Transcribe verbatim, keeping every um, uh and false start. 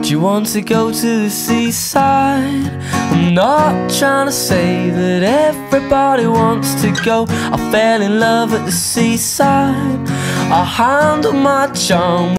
Do you want to go to the seaside? I'm not trying to say that everybody wants to go. I fell in love at the seaside. I'll handle my charm.